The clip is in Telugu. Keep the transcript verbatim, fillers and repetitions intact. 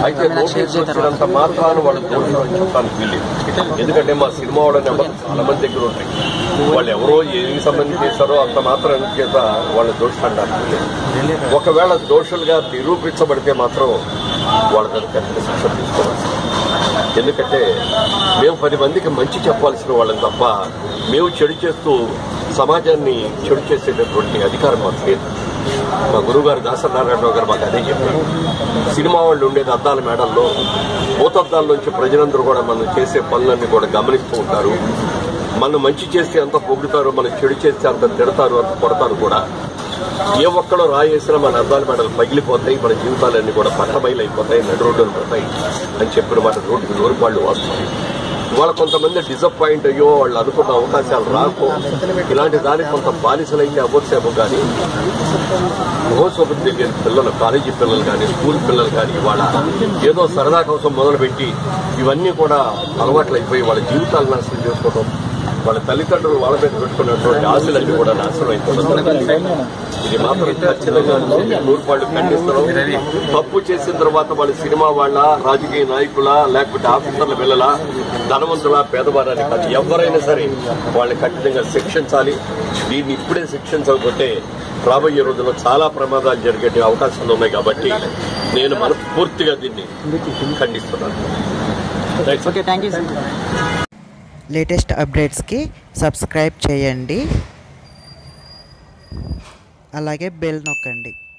అయితే నోటీస్ వచ్చినంత మాత్రాన వాళ్ళు దోషులు చెప్పడానికి వీలేదు. ఎందుకంటే మా సినిమా వాళ్ళ నెంబర్ చాలా మంది దగ్గర ఉంటాయి. వాళ్ళు ఎవరో ఏమి సంబంధించి చేశారో అంత మాత్రం చేత వాళ్ళు దోషులు అంటారు. ఒకవేళ దోషులుగా నిరూపించబడితే మాత్రం వాళ్ళ దగ్గర శిక్ష తీసుకోవాలి. ఎందుకంటే మేము పది మందికి మంచి చెప్పాల్సిన వాళ్ళని తప్ప మేము చెడు చేస్తూ సమాజాన్ని చెడు చేసేటటువంటి అధికారం మాకు లేదు. మా గురువు గారు దాసనారాయణరావు గారు మాకు అదే చెప్పారు. సినిమా వాళ్ళు ఉండేది అద్దాల మేడల్లో, భూతద్దాల నుంచి ప్రజలందరూ కూడా మనం చేసే పనులన్నీ కూడా గమనిస్తూ ఉంటారు. మనం మంచి చేస్తే అంత పొగుడుతారు, మనం చెడు చేస్తే అంత తిడతారు, అంత కొడతారు కూడా. ఏ ఒక్కడో రాయేసినా మన అద్దాల మేడలు పగిలిపోతాయి, మన జీవితాలన్నీ కూడా పట్టబయలు అయిపోతాయి, నడు రోడ్డులు పోతాయి అని చెప్పిన మాట రోడ్డుకి నోరు వాళ్ళు వస్తాయి. ఇవాళ కొంతమంది డిసప్పాయింట్ అయ్యో వాళ్ళు అనుకున్న అవకాశాలు రాకో ఇలాంటి దానికి కొంత బానిసలైతే అవ్వచ్చేమో కానీ మహోత్సవం దగ్గర పిల్లలు, కాలేజీ పిల్లలు కానీ, స్కూల్ పిల్లలు కానీ ఇవాళ ఏదో సరదా కోసం మొదలుపెట్టి ఇవన్నీ కూడా అలవాట్లు అయిపోయి వాళ్ళ జీవితాలు నాశనం చేసుకోవడం, వాళ్ళ తల్లిదండ్రులు వాళ్ళ మీద పెట్టుకున్నటువంటి ఆశలన్నీ కూడా నాశనం అయిపోవడం. ఇది మాత్రం ఖచ్చితంగా నూరుపాళ్ళు ఖండిస్తున్నాం. తప్పు చేసిన తర్వాత వాళ్ళ సినిమా వాళ్ళ, రాజకీయ నాయకుల, లేకపోతే ఆఫీసర్ల పిల్లల, ధనవంతుల, పేదవారాన్ని కాదు, ఎవరైనా సరే వాళ్ళని ఖచ్చితంగా శిక్షించాలి. దీన్ని ఇప్పుడే శిక్షించకపోతే రాబోయే రోజుల్లో చాలా ప్రమాదాలు జరిగే అవకాశాలు ఉన్నాయి. కాబట్టి నేను మనస్ఫూర్తిగా దీన్ని ఖండిస్తున్నాను. లేటెస్ట్ అప్డేట్స్కి సబ్స్క్రైబ్ చేయండి, అలాగే బెల్ నొక్కండి.